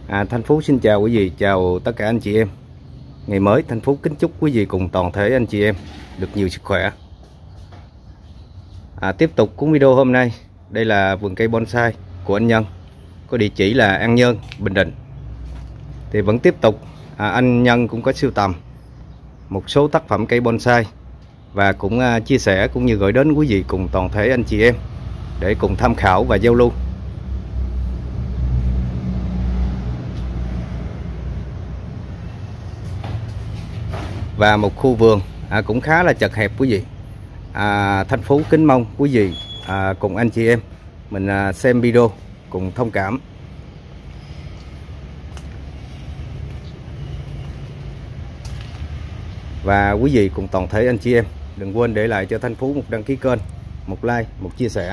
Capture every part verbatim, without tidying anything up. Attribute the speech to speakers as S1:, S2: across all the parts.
S1: À, Thanh Phú xin chào quý vị, chào tất cả anh chị em. Ngày mới Thanh Phú kính chúc quý vị cùng toàn thể anh chị em được nhiều sức khỏe. À, tiếp tục cuốn video hôm nay, đây là vườn cây bonsai của anh Nhân, có địa chỉ là An Nhơn, Bình Định. Thì vẫn tiếp tục, à, anh Nhân cũng có sưu tầm một số tác phẩm cây bonsai và cũng à, chia sẻ cũng như gửi đến quý vị cùng toàn thể anh chị em để cùng tham khảo và giao lưu. Và một khu vườn à, cũng khá là chật hẹp quý vị. à, Thanh Phú kính mong quý vị à, cùng anh chị em mình à, xem video cùng thông cảm. Và quý vị cùng toàn thể anh chị em đừng quên để lại cho Thanh Phú một đăng ký kênh, một like, một chia sẻ.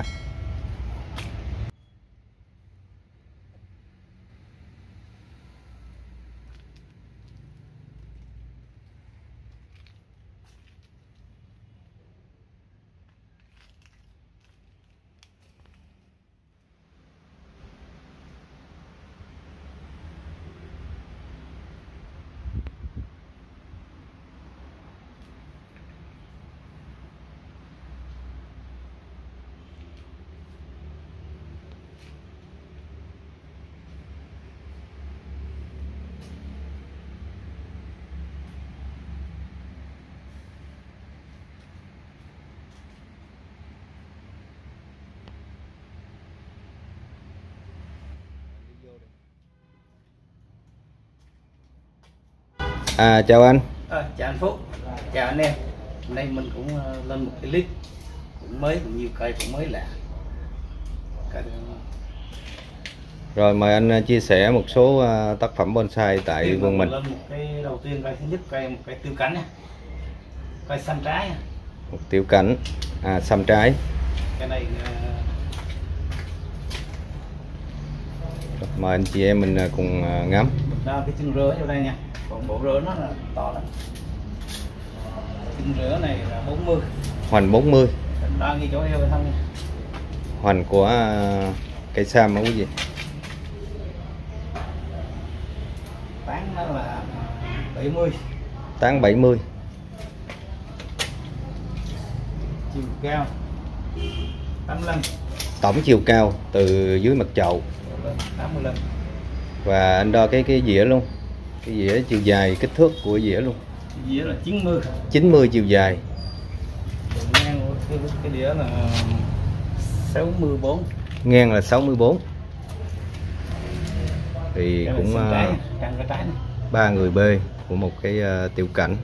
S1: À, chào anh.
S2: À, chào anh Phúc, chào anh em. Hôm nay mình cũng uh, lên một cái clip cũng mới, cũng nhiều cây cũng mới lạ. Cây...
S1: Rồi mời anh chia sẻ một số uh, tác phẩm bonsai tại vườn mình.
S2: Lên một cái đầu tiên, cây thứ nhất, cây một cây tiêu cánh nha, cây xăm trái nha.
S1: Một tiêu cánh, à xăm trái.
S2: Cái này
S1: uh... mời anh chị em mình cùng uh, ngắm.
S2: đo cái chân rửa vô đây nha. Còn bộ rửa nó là to lắm. Chân rửa này là bốn mươi.
S1: Hoành bốn mươi.
S2: Đo ngay chỗ eo thôi nha.
S1: Hoành của uh, cây sam đó quý vị.
S2: Tán nó là bảy mươi.
S1: Tán bảy mươi.
S2: Chiều cao tám mươi lăm.
S1: Tổng chiều cao từ dưới mặt chậu
S2: tám mươi lăm.
S1: Và anh đo cái cái dĩa luôn. Cái dĩa chiều dài kích thước của dĩa luôn.
S2: Dĩa là chín mươi.
S1: chín mươi chiều dài.
S2: Ngang của cái, cái đĩa là sáu mươi bốn.
S1: Ngang là sáu mươi bốn. Thì
S2: cái
S1: cũng
S2: trái,
S1: uh,
S2: cái trái
S1: ba người bê của một cái uh, tiểu cảnh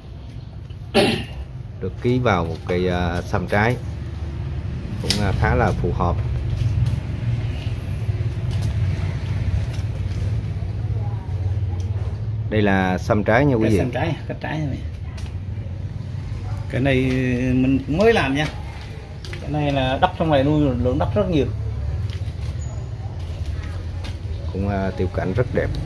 S1: được ký vào một cây uh, xăm trái, cũng uh, khá là phù hợp. Đây là xăm trái nha quý vị.
S2: Xăm trái, cái trái này. Cái này mình cũng mới làm nha. Cái này là đất trong này nuôi lượng đất rất nhiều.
S1: Cũng uh, tiểu cảnh rất đẹp.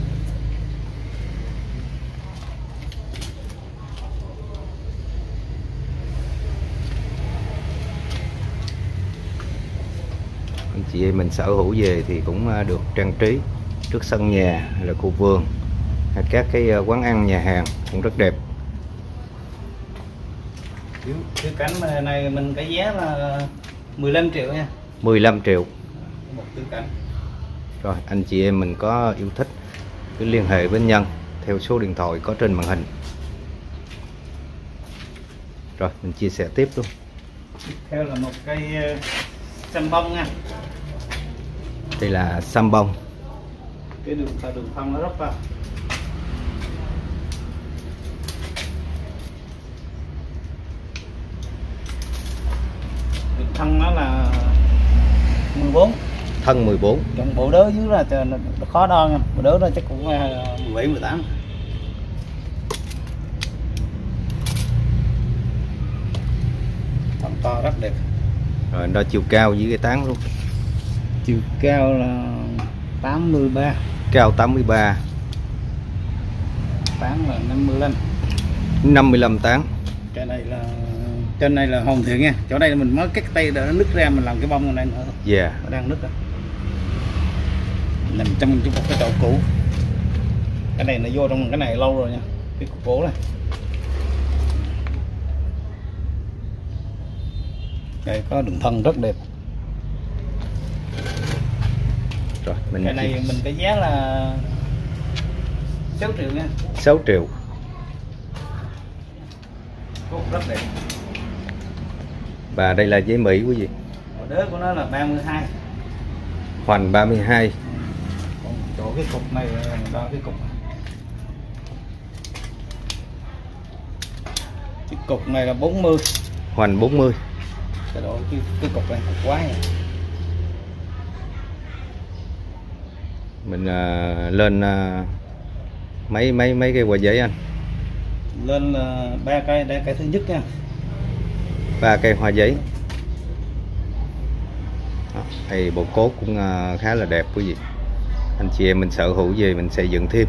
S1: Anh chị em mình sở hữu về thì cũng uh, được trang trí trước sân nhà hay là khu vườn hay các cái uh, quán ăn nhà hàng cũng rất đẹp.
S2: Cái cảnh này mình cái giá là mười lăm triệu nha.
S1: mười lăm triệu.
S2: Một tiểu cảnh.
S1: Rồi anh chị em mình có yêu thích cứ liên hệ với Nhân theo số điện thoại có trên màn hình. Rồi mình chia sẻ tiếp luôn.
S2: Tiếp theo là một cây xăm bông nha.
S1: Đây là xăm bông.
S2: Cái đường đường thân nó rất to. Đường thân nó là mười bốn.
S1: Thân mười bốn.
S2: Còn bộ đớ dưới là nó khó đo nha. Bộ đớ nó chắc cũng mười bảy mười tám. Thân to rất đẹp.
S1: Rồi đo chiều cao với cái tán luôn.
S2: Chiều cao là tám mươi ba.
S1: Cao tám mươi ba.
S2: Tán là năm mươi lăm.
S1: năm mươi lăm tán.
S2: Cái này là trên này là hoàn thiện nha. Chỗ đây là mình mới cắt tay để nó nứt ra, mình làm cái bông này nữa.
S1: Dạ.
S2: Nó đang nứt rồi. nằm trong một cái chậu cũ. Cái này nó vô trong cái này lâu rồi nha, cái cục gỗ này. Đây có đường thân rất đẹp.
S1: Rồi, mình
S2: cái này
S1: chỉ...
S2: mình cái giá là sáu triệu nha.
S1: sáu triệu.
S2: Cốt rất đẹp.
S1: Và đây là giấy Mỹ quý vị.
S2: Đế của nó là ba mươi hai.
S1: Hoành ba mươi hai.
S2: Còn chỗ cái cục này là đo cái cục. Cái cục này là bốn mươi.
S1: Hoành bốn mươi.
S2: Cái độ cái, cái cục này cục quá nha.
S1: Mình uh, lên uh, mấy mấy mấy cái quả giấy anh.
S2: Lên là uh, ba cây, đây cây thứ nhất nha.
S1: Ba cây hoa giấy. Đó, thì bộ cốt cũng uh, khá là đẹp quý vị. Anh chị em mình sở hữu về mình xây dựng thêm.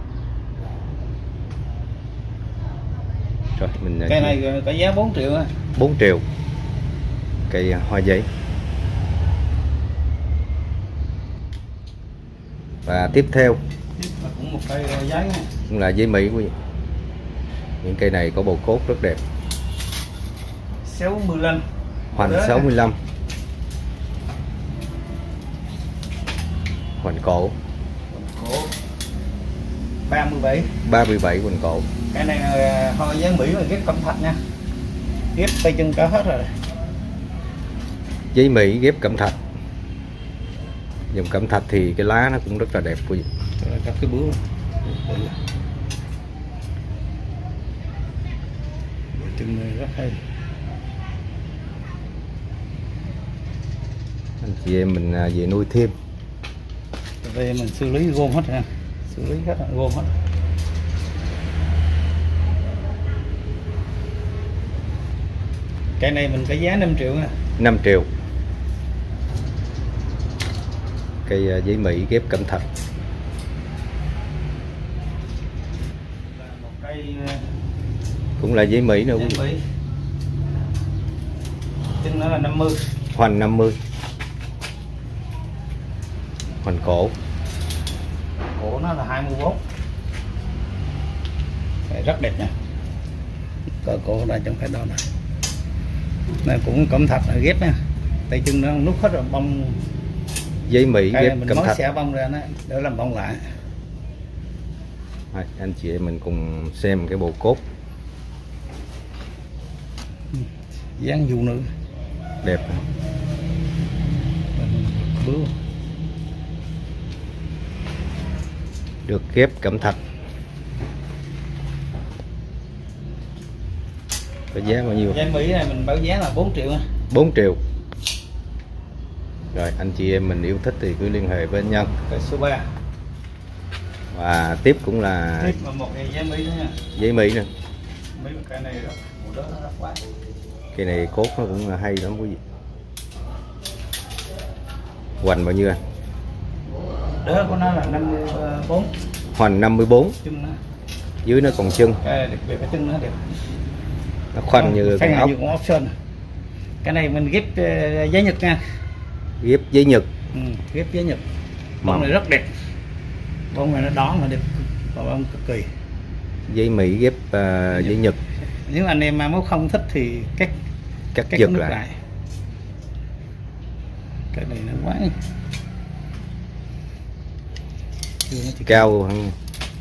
S1: Rồi mình
S2: cái này có giá bốn triệu á.
S1: bốn triệu. Cây hoa giấy. Và tiếp theo
S2: cũng một cây giấy nha.
S1: Cũng là giấy Mỹ quý vị. Những cây này có bộ cốt rất đẹp.
S2: sáu mươi lăm.
S1: Hoành sáu mươi lăm. Hoành cổ.
S2: Cổ ba mươi bảy.
S1: ba mươi bảy hoành cổ.
S2: Cái này là hoa giấy Mỹ mà ghép cẩm thạch nha. Ghép tay chân cả hết rồi.
S1: Giấy Mỹ ghép cẩm thạch. Dùng cẩm thạch thì cái lá nó cũng rất là đẹp quý vị.
S2: Các cái bướu. Chân này rất hay.
S1: Anh chị em mình về nuôi thêm.
S2: Đây mình xử lý gom hết nha. Xử lý hết gom hết. Cái này mình có giá năm triệu nha.
S1: năm triệu. Cây giấy Mỹ ghép cẩm thạch.
S2: Một cây
S1: cũng là giấy Mỹ nữa.
S2: Giấy Mỹ. Chân nó là năm mươi.
S1: Hoành năm mươi. Hoành cổ.
S2: Cổ nó là hai mươi bốn. Đây, rất đẹp nha. Cỡ cổ đây chẳng phải đâu nè. Này cũng cẩm thạch là ghép nha. Tay chân nó nút hết rồi bông.
S1: Giấy Mỹ ghép cẩm thạch.
S2: Sẽ bông ra nó để làm bông lại.
S1: Rồi, anh chị em mình cùng xem cái bộ cốt.
S2: Dáng du nữ.
S1: Đẹp.
S2: Bướu.
S1: Được ghép cẩm thạch. Có giá bao nhiêu?
S2: Giấy Mỹ này mình báo giá là bốn triệu nha.
S1: bốn triệu. Rồi anh chị em mình yêu thích thì cứ liên hệ với anh Nhân.
S2: Cái số ba.
S1: Và tiếp cũng là
S2: tiếp mà một cái giấy Mỹ nữa nha.
S1: Giấy Mỹ nữa.
S2: Mấy cái này rất, một đó nó rất quá.
S1: Cây này cốt nó cũng là hay lắm quý vị. Hoành bao nhiêu anh?
S2: Đế của nó là năm mươi bốn.
S1: Hoành năm mươi bốn.
S2: Chân nó.
S1: Dưới nó còn chân.
S2: Cái đặc biệt cái chân nó đẹp.
S1: Nó khoanh như con ốc.
S2: Như con ốc sơn. Cái này mình ghép uh, giấy Nhật nha.
S1: Ghép giấy Nhật.
S2: Ừ, ghép giấy Nhật. Bông này rất đẹp. Bông này nó đón là đẹp. Bông cực kỳ.
S1: Giấy Mỹ ghép uh, giấy Nhật.
S2: Nếu anh em mà không thích thì cắt
S1: cắt giật lại.
S2: lại. Cái này nó quá.
S1: Cao hơn.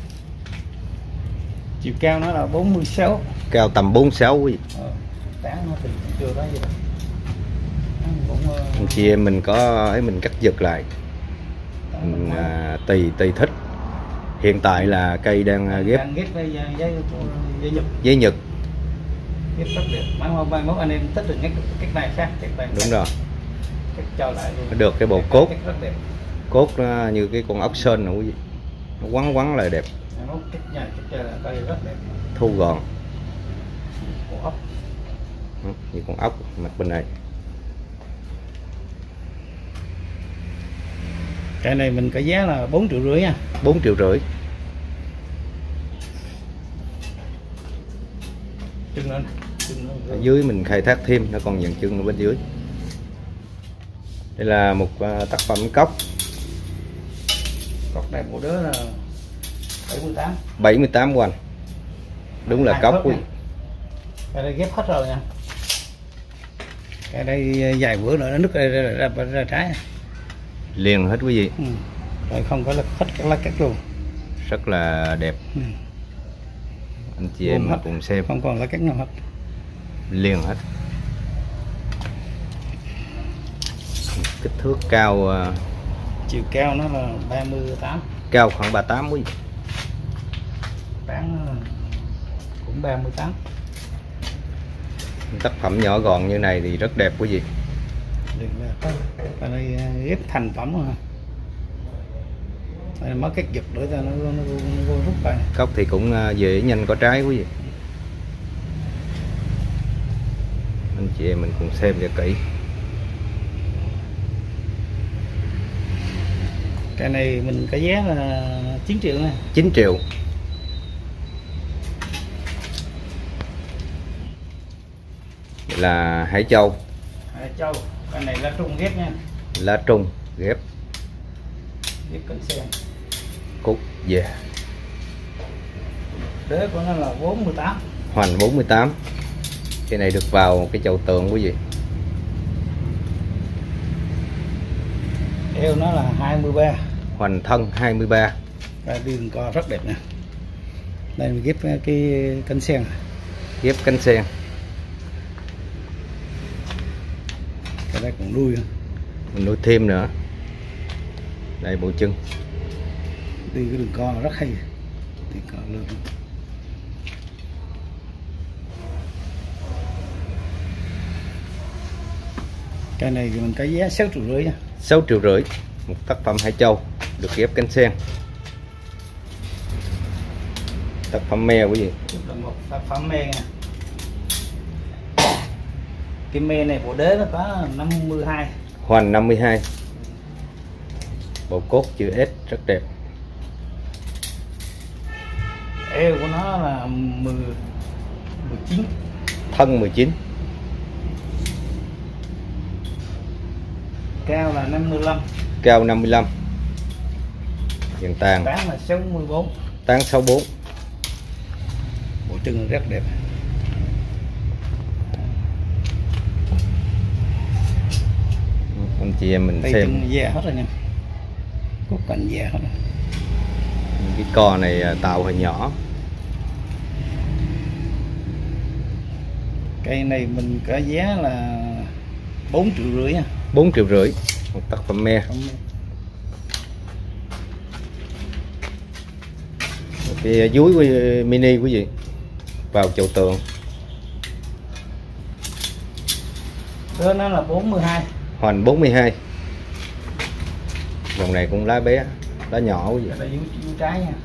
S2: Chiều cao nó là bốn mươi sáu.
S1: Cao tầm bốn mươi sáu quý vị.
S2: Ờ, tán nó thì chưa có gì đâu. Cũng, uh...
S1: anh chị em mình có ấy mình cắt giật lại. Mình, à, tùy tùy thích. Hiện tại là cây đang ghép
S2: đang ghép với giấy, giấy, giấy Nhật.
S1: Giấy Nhật.
S2: Ghép rất đẹp. Mai mai mốt anh em thích được cái cái này khác, cái này.
S1: Đúng rồi.
S2: Cái cho lại luôn.
S1: Được cái bộ cốt.
S2: Rất đẹp.
S1: Cốt nó như cái con ốc sên này quý vị. Nó quắn quắn lại đẹp.
S2: Cái nhà cái chơi là cây rất đẹp.
S1: Thu gọn.
S2: Con ốc.
S1: Đó, như con ốc mặt bên này.
S2: Cái này mình có giá là bốn triệu rưỡi nha.
S1: bốn triệu rưỡi.
S2: Chân lên.
S1: Ở dưới mình khai thác thêm nó còn dàn chân ở bên dưới. Đây là một uh, tác phẩm cốc.
S2: Đây bộ đứa là bảy mươi tám.
S1: bảy mươi tám hoành. Đúng là cốc quý.
S2: Cái đây ghép hết rồi nha. Cái đây vài bữa nữa nó nứt ra, ra, ra, ra, ra trái.
S1: Liền hết quý vị.
S2: Ừ. Rồi không có là hết các lá cắt luôn.
S1: Rất là đẹp. Ừ. Anh chị em
S2: hết.
S1: cùng xem.
S2: Không còn lá cắt nào hết.
S1: Liền hết. Kích thước cao,
S2: chiều cao nó là ba mươi tám,
S1: cao khoảng ba mươi tám quý vị.
S2: Bán cũng ba mươi tám.
S1: Tác phẩm nhỏ gọn như này thì rất đẹp quý vị.
S2: Ở đây ghép thành phẩm rồi. Đây mất cái giật để cho nó, nó, nó, nó rút ra.
S1: Cốc thì cũng dễ nhanh có trái quý vị. Anh chị em mình cùng xem cho kỹ.
S2: Cái này mình cái giá là chín triệu nè.
S1: chín triệu. Là Hải Châu.
S2: Hải Châu. Cái này lá trung ghép nha.
S1: Lá trung ghép.
S2: Ghép cánh sen.
S1: Cúc về. Yeah.
S2: Đế của nó là bốn mươi tám.
S1: Hoành bốn mươi tám. Cái này được vào cái chậu tượng quý vị.
S2: Eo nó là hai mươi ba.
S1: Hoành thân hai mươi ba.
S2: Đây đường co rất đẹp nè. Đây mình ghép cái cánh sen.
S1: Ghép cánh sen.
S2: Cái đây còn nuôi.
S1: Mình nuôi thêm nữa. Đây bộ chân.
S2: Đi cái đường co rất hay. Đi co lên. Cái này thì mình có giá sáu triệu rưỡi nha.
S1: sáu triệu rưỡi. Một tác phẩm Hải Châu được ghép cánh sen. Tác phẩm me quý vị.
S2: Một tác phẩm me nha. Cái me này bộ đế nó có năm mươi hai.
S1: Hoành năm mươi hai. Bộ cốt chữ S rất đẹp.
S2: Eo của nó là mười, mười chín.
S1: Thân mười chín.
S2: Cao là năm mươi lăm.
S1: Cao năm mươi lăm. Dàn tàn.
S2: Tán là sáu mươi bốn.
S1: Tán sáu mươi bốn.
S2: Bộ chân rất đẹp.
S1: Anh chị em mình
S2: đây
S1: xem.
S2: Chân da hết rồi nha. Cốt cạnh da hết rồi.
S1: Cái co này tạo hơi nhỏ.
S2: Cây này mình có giá là bốn triệu rưỡi nha.
S1: bốn triệu rưỡi. Một tác phẩm me. Cái dúi mini quý vị. Vào chậu tượng.
S2: Đó nó là bốn mươi hai.
S1: Hoành bốn mươi hai. Dòng này cũng lá bé, lá nhỏ quý vị.
S2: Đây là dúi trái nha.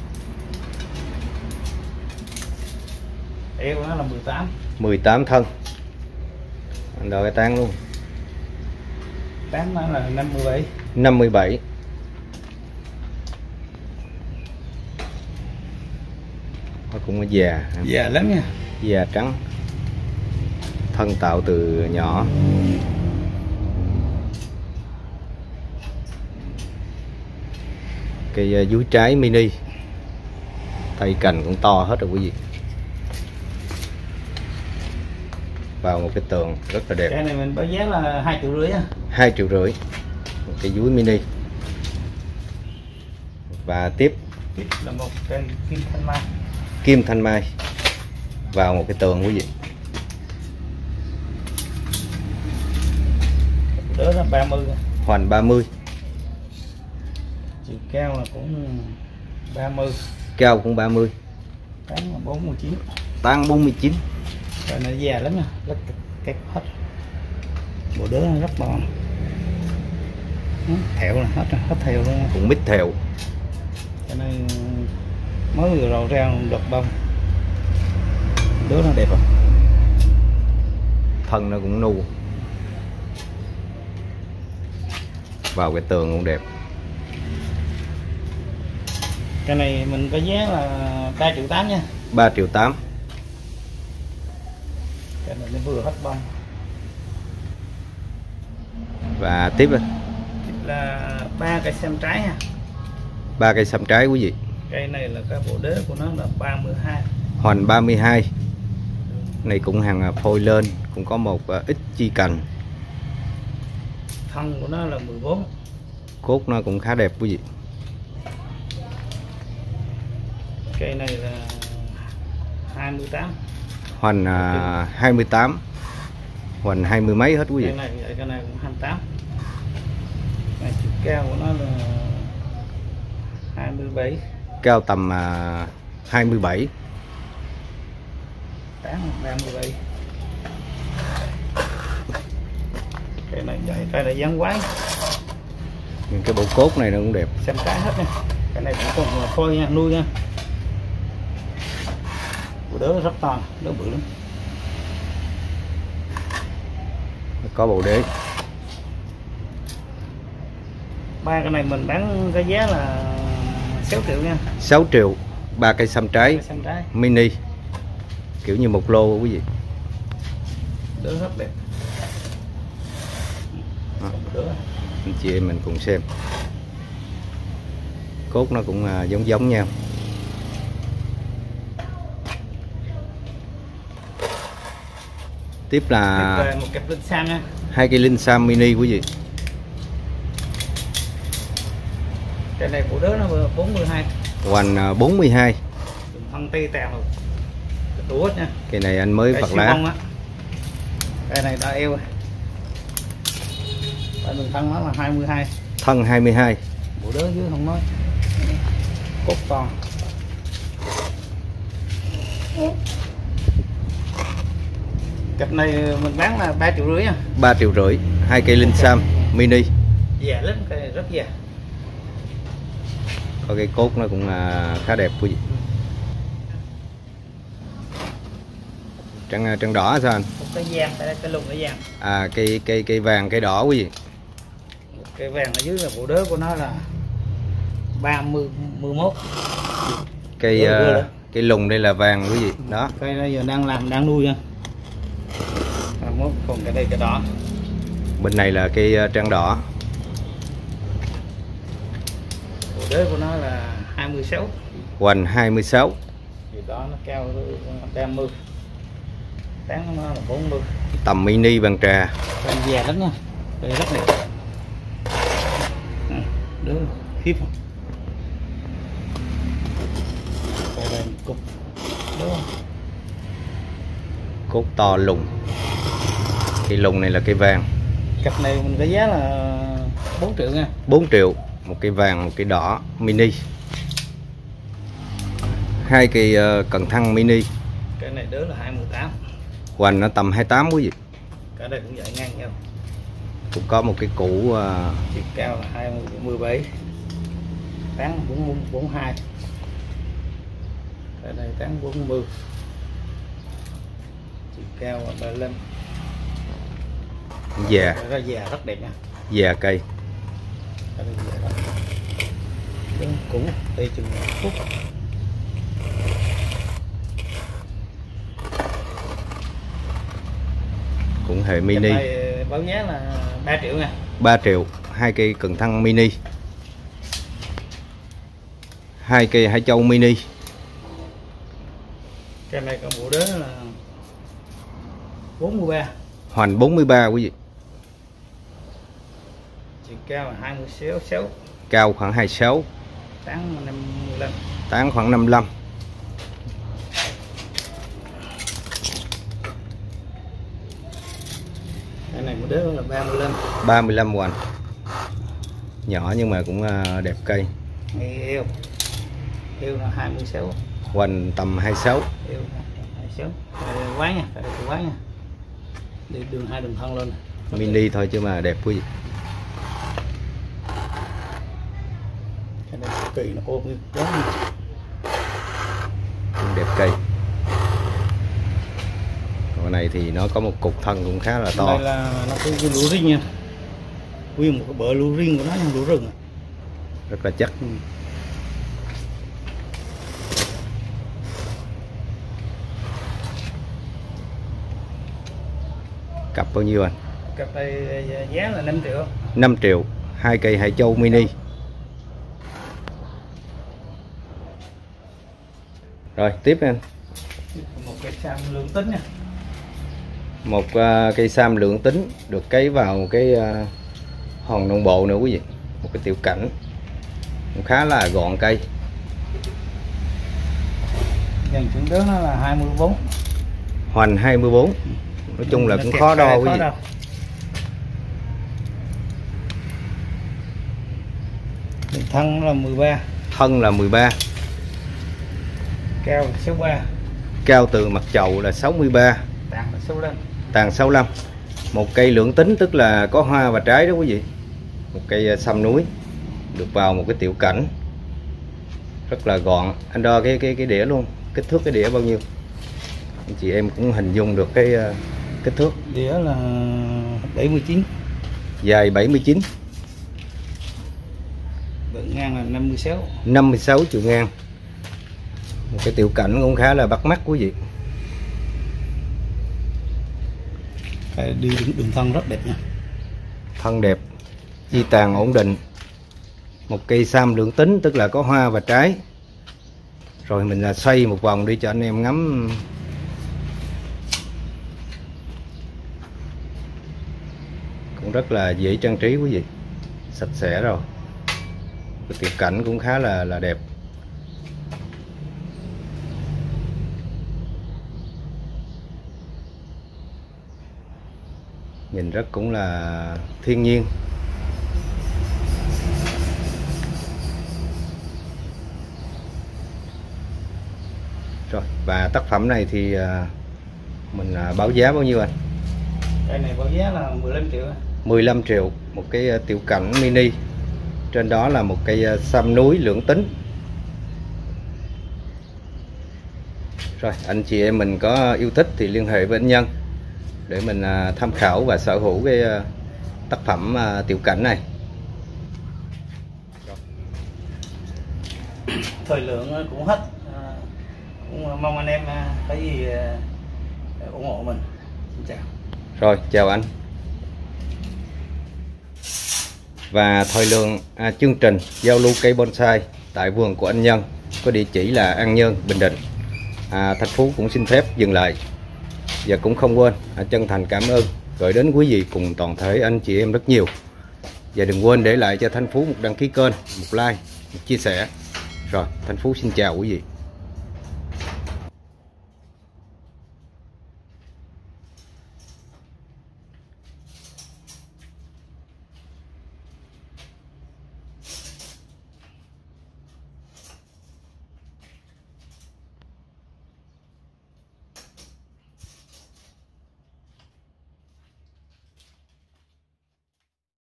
S2: Eo nó là mười tám.
S1: mười tám thân. Anh đợi cái tán luôn.
S2: Tán nó là năm mươi bảy.
S1: năm mươi bảy. Nó cũng có già.
S2: Già lắm nha.
S1: Già trắng. Thân tạo từ nhỏ. Cây dúi trái mini. Tay cành cũng to hết rồi quý vị. Vào một cái tường rất là đẹp.
S2: Cái này mình báo giá là hai triệu rưỡi á.
S1: hai triệu rưỡi. Một cái dúi mini. Và tiếp
S2: Tiếp là một cây kim thanh mai.
S1: Kim thanh mai. Vào một cái tường quý vị.
S2: Đó là ba mươi.
S1: Hoành ba mươi.
S2: Chiều cao là cũng ba mươi.
S1: Cao cũng ba mươi.
S2: Tán là bốn mươi chín.
S1: Tán bốn mươi chín.
S2: Rồi nó già lắm nha, lắc kẹp hết. Bộ đứa nó rất bò. Thẹo là hết rồi, hết thẹo luôn.
S1: Cũng mít thẹo.
S2: Cho nên mới vừa rồi ra đợt bông. Đứa nó đẹp không?
S1: Thân nó cũng nu. Vào cái tường cũng đẹp.
S2: Cái này mình có giá là ba triệu tám nha.
S1: ba triệu tám.
S2: Cái này nó vừa hết bông.
S1: Và tiếp là
S2: là ba cây xem trái nha.
S1: ba cây xăm trái quý vị.
S2: Cây này là cái bộ đế của nó là ba mươi hai.
S1: Hoành ba mươi hai. Này cũng hàng phôi lên, cũng có một ít chi cành.
S2: Thân của nó là mười bốn.
S1: Cốt nó cũng khá đẹp quý vị.
S2: Cây này là hai mươi tám.
S1: Hoành à, hai mươi tám. Hoành hai mươi mấy hết quý vị.
S2: Cây này vậy, cây này cũng hai mươi tám. Này, chiều cao của nó là hai mươi bảy.
S1: Cao tầm à, hai mươi bảy.
S2: Tán ba mươi bảy. Cây này vậy, cây này dáng quái.
S1: Những cái bộ cốt này nó cũng đẹp.
S2: Xem trái hết nha. Cái này cũng còn phôi nha, nuôi nha. Bộ đớ rất to, đớ bự lắm.
S1: Có bộ đế.
S2: Ba cái này mình bán cái giá là sáu triệu nha.
S1: sáu triệu. Ba cây xăm trái.
S2: Xăm trái
S1: Mini. Kiểu như một lô quý vị.
S2: Đớ rất đẹp.
S1: À,
S2: đớ.
S1: anh chị em mình cùng xem. Cốt nó cũng à, giống giống nhau. Tiếp là
S2: Tiếp một cặp linh sam nha.
S1: hai cây linh sam mini quý vị.
S2: Cái này của đứa nó bốn mươi hai.
S1: Hoành bốn mươi hai.
S2: Thân ti tèo đủ hết nha.
S1: Cây này anh mới phật lá.
S2: Cái này đã eo. Tại mình thân nó là hai mươi hai.
S1: Thân hai mươi hai.
S2: Bộ đứa dưới không nói. Cốt to. Cặp này mình bán là ba triệu rưỡi nha.
S1: ba triệu rưỡi. Hai cây linh sam mini.
S2: Già lắm, cây này rất già.
S1: Có cái cốt nó cũng à, khá đẹp quý vị. Trăng trăng đỏ sao anh?
S2: Một cái vàng, tại đây cái lùng cái vàng.
S1: À cây cây cây vàng cây đỏ quý vị.
S2: Cây vàng ở dưới là bộ đớ của nó là ba mươi mốt.
S1: Cây uh, cây lùng đây là vàng quý vị. Đó.
S2: Cây này giờ đang làm đang nuôi nha. Mốt còn cái đây cái đỏ.
S1: Bên này là cây uh, trăng đỏ.
S2: Bộ đế của nó là hai mươi sáu.
S1: Hoành hai mươi sáu.
S2: Điều đó nó cao ba mươi. Tán nó là bốn mươi.
S1: Tầm mini bằng trà.
S2: Cây già lắm nha. Cây rất đẹp. Đứa khiếp. Cây này cục. Đúng không?
S1: Cốt to lùng. Cây lùng này là cây vàng.
S2: Cặp này mình cái giá là bốn triệu nha.
S1: bốn triệu. Một cây vàng, một cây đỏ mini. Hai cây uh, cần thăng mini.
S2: Cái này đứa là hai mươi tám.
S1: Hoành nó tầm hai mươi tám quý vị.
S2: Cái này cũng vậy ngang nhau.
S1: Cũng có một cái củ uh,
S2: chiều cao là hai mươi bảy. Tán bốn mươi hai. Cái này tán bốn mươi. Chiều cao là ba mươi lăm.
S1: già.
S2: Ra già rất đẹp nha.
S1: Già cây.
S2: Cái này già rất đẹp. Cũng đây chừng phút.
S1: Cũng hệ mini.
S2: Báo giá là ba triệu nha.
S1: ba triệu. Hai cây cần thăng mini. Hai cây hải châu mini.
S2: Cái này có bộ đế là bốn mươi ba.
S1: Hoành bốn mươi ba quý vị.
S2: Chiều cao là hai mươi sáu.
S1: Cao khoảng hai mươi sáu.
S2: Tán năm mươi lăm.
S1: Tán khoảng năm mươi lăm.
S2: Cái này bộ đế là ba mươi lăm.
S1: ba mươi lăm hoành. Nhỏ nhưng mà cũng đẹp cây.
S2: Eo. Eo là hai mươi sáu.
S1: Hoành tầm hai mươi sáu.
S2: Eo hai mươi sáu. Quá nha, cái này quá nha. Đi đường hai đường thân lên.
S1: Mini thôi chứ mà đẹp quý vị.
S2: Cái này kỳ nó ôm như quá.
S1: Cũng đẹp cây. Còn này thì nó có một cục thân cũng khá là to.
S2: Đây là nó có cái lúa riêng nha. Nguyên một cái bờ lúa riêng của nó nha, lúa rừng.
S1: Rất là chắc.
S2: Ừ.
S1: Cặp bao nhiêu anh?
S2: Cặp này giá là năm triệu.
S1: năm triệu. Hai cây hải châu mini. Rồi tiếp anh.
S2: Một cây sam lưỡng tính nha.
S1: Một uh, cây sam lưỡng tính được cấy vào cái uh, hòn non bộ nữa quý vị. Một cái tiểu cảnh cũng khá là gọn cây.
S2: Dàn chuẩn đó nó là hai mươi bốn.
S1: Hoành hai mươi bốn. Nói chung là
S2: nó
S1: cũng khó đo quý vị.
S2: Đâu. Thân là mười ba.
S1: Thân là mười ba.
S2: Cao sáu mươi ba.
S1: Cao từ mặt chậu là sáu mươi ba.
S2: Tàn là sáu mươi lăm.
S1: Tàn sáu mươi lăm. Một cây lưỡng tính tức là có hoa và trái đó quý vị. Một cây sâm núi được vào một cái tiểu cảnh rất là gọn. Anh đo cái cái cái đĩa luôn, kích thước cái đĩa bao nhiêu anh chị em cũng hình dung được cái uh, kích thước.
S2: Đĩa là bảy mươi chín.
S1: Dài bảy mươi chín.
S2: Bự ngang là năm mươi sáu.
S1: năm mươi sáu chiều ngang. Một cái tiểu cảnh cũng khá là bắt mắt quý vị.
S2: Cái đi đường, đường thân rất đẹp nha.
S1: Thân đẹp, chi tàn ổn định. Một cây sam lưỡng tính tức là có hoa và trái. Rồi mình là xoay một vòng đi cho anh em ngắm. Cũng rất là dễ trang trí quý vị. Sạch sẽ rồi. Cái tiểu cảnh cũng khá là là đẹp. Nhìn rất cũng là thiên nhiên. Rồi, và tác phẩm này thì mình báo giá bao nhiêu anh?
S2: Cây này báo giá là mười lăm triệu.
S1: mười lăm triệu. Một cái tiểu cảnh mini. Trên đó là một cây sâm núi lưỡng tính. Rồi, anh chị em mình có yêu thích thì liên hệ với anh Nhân để mình tham khảo và sở hữu cái tác phẩm tiểu cảnh này.
S2: Thời lượng cũng hết, cũng mong anh em cái gì ủng hộ mình. Xin chào.
S1: Rồi, chào anh. Và thời lượng à, chương trình giao lưu cây bonsai tại vườn của anh Nhân có địa chỉ là An Nhơn, Bình Định. à, Thành Phú cũng xin phép dừng lại. Và cũng không quên à, chân thành cảm ơn gửi đến quý vị cùng toàn thể anh chị em rất nhiều. Và đừng quên để lại cho Thành Phú một đăng ký kênh, một like, một chia sẻ. Rồi, Thành Phú xin chào quý vị.